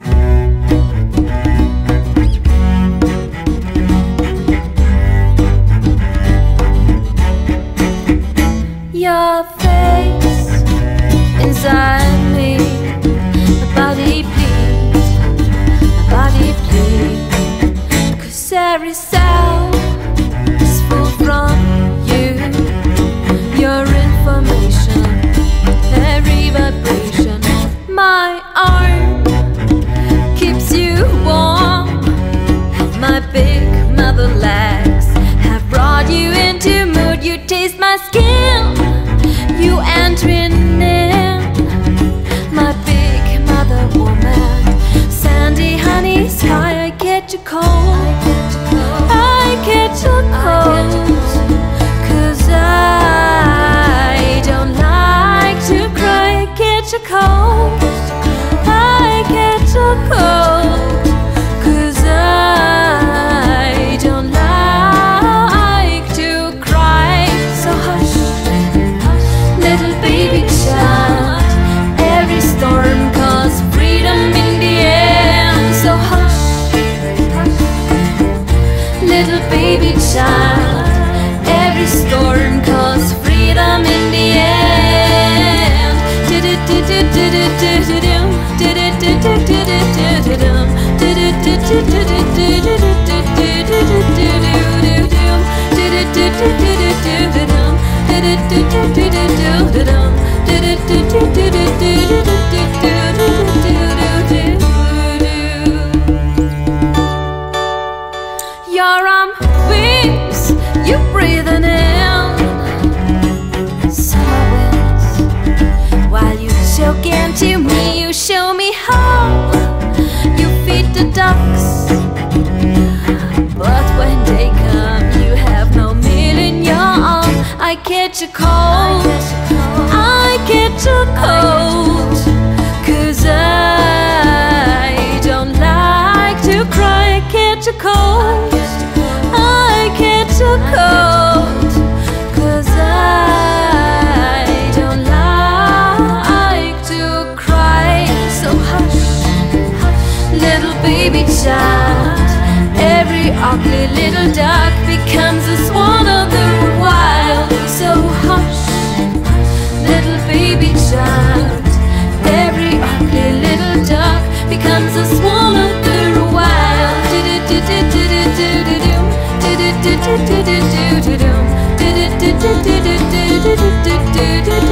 Your face inside me, my body please, my body please. 'Cause every cell is full from you, your information, every vibration. My arm keeps you warm, my big mother legs have brought you into mood. You taste my skin, you entering in, my big mother woman. Sandy honey sky, I get you cold, I get you cold. 'Cause I don't like to cry, I get you cold, I get you cold. 'Cause I don't like to cry. So hush, little baby child, every storm calls freedom in the end. So hush, little baby child, every storm calls freedom in the end. Your wings, you breathing in summer winds. While you choke into me, you show me how you feed the ducks. But when they come, you have no meal in your arm. I catch a cold, I catch a cold. 'Cause I don't like to cry, I catch a cold, I catch a cold. 'Cause I don't like to cry. So hush, little baby child, every ugly little duck becomes a swan of the wild. So hush, little baby child, every ugly little duck becomes a swan of the wild. Do do do do do do do do do do do do do do do do do do do do.